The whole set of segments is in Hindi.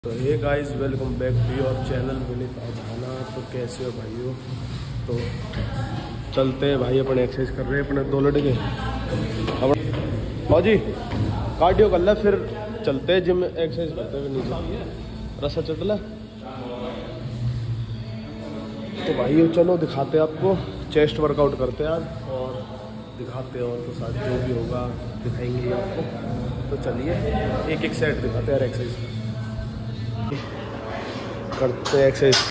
तो hey guys, welcome back to your channel Vineet Adhana. तो कैसे हो भाइयों? तो चलते हैं भाई, अपने एक्सरसाइज कर रहे हैं अपने 2 लड़के। फौजी कार्डियो कर ले, फिर चलते हैं जिम एक्सरसाइज करते हुए नीचे रस्सा चटला। तो भाइयों चलो दिखाते हैं आपको, चेस्ट वर्कआउट करते हैं आज और दिखाते हैं, और तो साथ जो भी होगा दिखाएंगे आपको। तो चलिए एक एक सेट दिखाते हैं यार, एक्सरसाइज करते हैं एक्सरसाइज।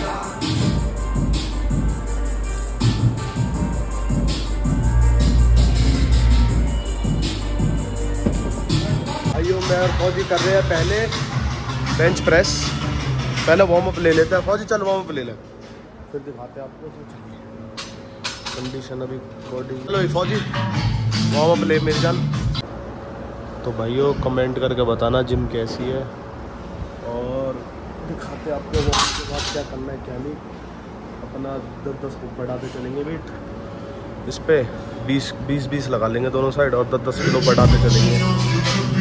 भाइयों मैं और फौजी कर रहे हैं पहले बेंच प्रेस। पहले वार्म अप ले लेते हैं। फौजी चल वार्म अप ले ले, फिर दिखाते हैं आपको। तो चलिए कंडीशन अभी बॉडी। चलो फौजी वार्म अप ले मेरी जान। तो भाइयों कमेंट करके बताना जिम कैसी है, और दिखाते आपको वो के बाद क्या करना है क्या नहीं। अपना 10-10 बढ़ाते चलेंगे वेट, इस पे 20-20 लगा लेंगे दोनों साइड, और 10-10 किलो बढ़ाते चलेंगे।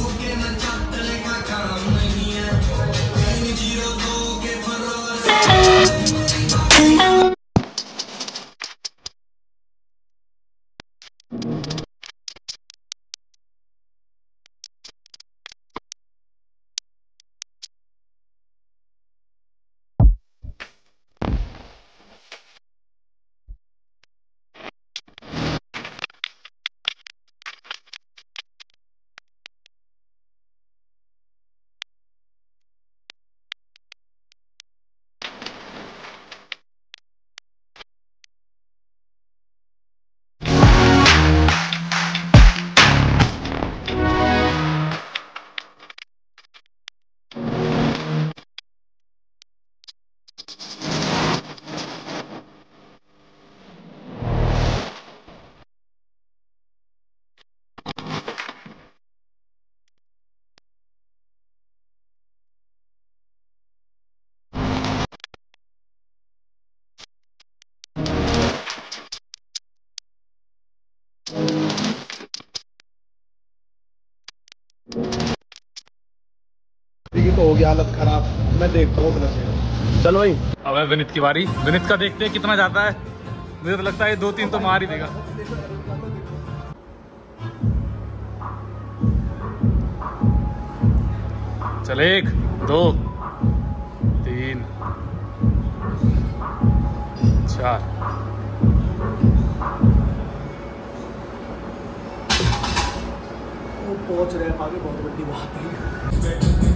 तो हो गया हालत खराब, मैं देखता हूँ अपना से। चलो भाई अब है विनीत की बारी। विनीत का देखते हैं कितना जाता है। मुझे तो लगता है 2-3 तो मार ही देगा। चल 1 2 3 4। पहुंच रहे हैं आगे, बहुत बड़ी बात है।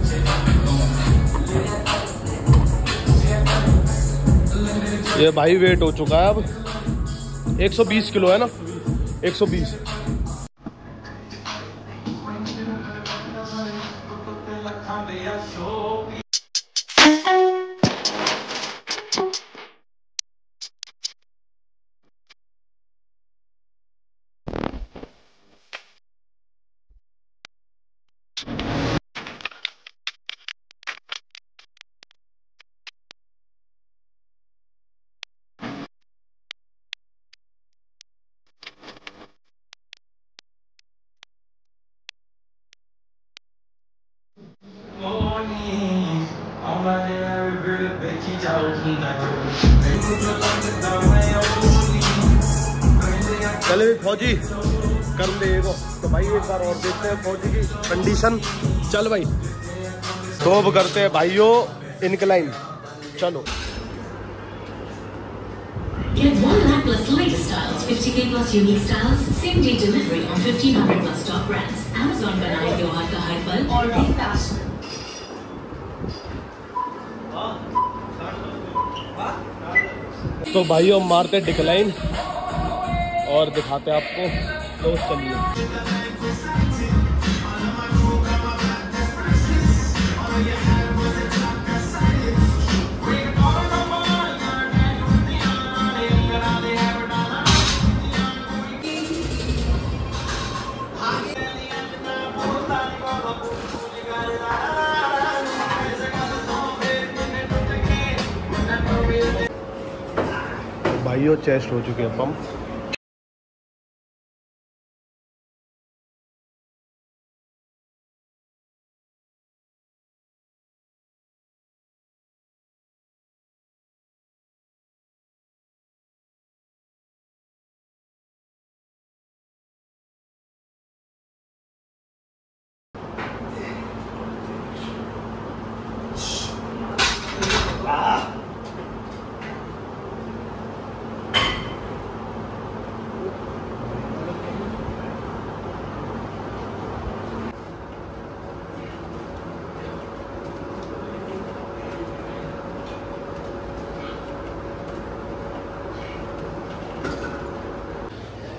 ये भाई वेट हो चुका है अब 120 किलो है ना, 120। चले फौजी कर ले वो। तो भाई एक बार और देखते हैं फौजी की कंडीशन। चल भाई तो अब करते हैं भाइयों इनक्लाइन। चलो Get 1 lakh plus latest styles, 50k plus unique styles, same day delivery on 1500 plus top brands. Amazon बनाए त्योहार का हर पल और भी फैशन। तो भाइयों मारते डिक्लाइन और दिखाते हैं आपको। तो चलिए भाइयों चेस्ट हो चुके हैं पंप।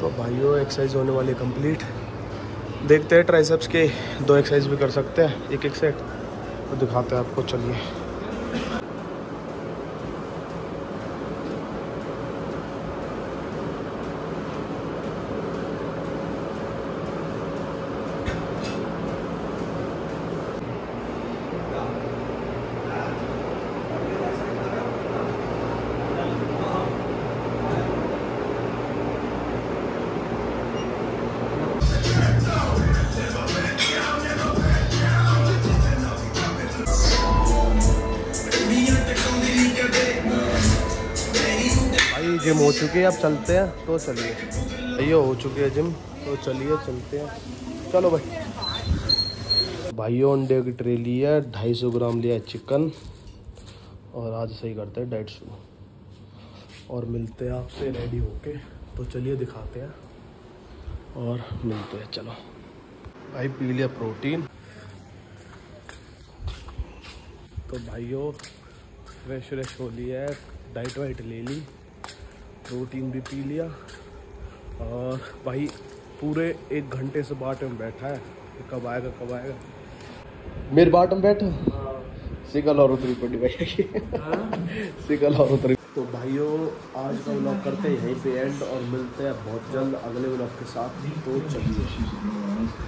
तो भाइयों एक्सरसाइज होने वाली कंप्लीट। देखते हैं ट्राइसेप्स के 2 एक्सरसाइज भी कर सकते हैं एक सेट, तो दिखाते हैं आपको। चलिए जिम हो चुकी है, अब चलते हैं। तो चलिए, ये हो चुकी है जिम, तो चलिए चलते हैं। चलो भाई। भाइयों अंडे की ट्रे ली है, 250 ग्राम लिया है चिकन, और आज सही करते हैं डाइट शुरू। और मिलते हैं आपसे रेडी होके, तो चलिए दिखाते हैं और मिलते हैं। चलो भाई, पी लिया प्रोटीन। तो भाइयों फ्रेश हो लिया है, डाइट वाइट ले ली, प्रोटीन भी पी लिया, और भाई पूरे 1 घंटे से बाट में बैठा है, कब आएगा। मेरे बाट में बैठा सिकल और उतरी पड़ी भाई सिकल और उतरी। तो भाइयों आज का व्लॉग करते हैं यहीं पे एंड, और मिलते हैं बहुत जल्द अगले व्लॉग के साथ। तो चलिए।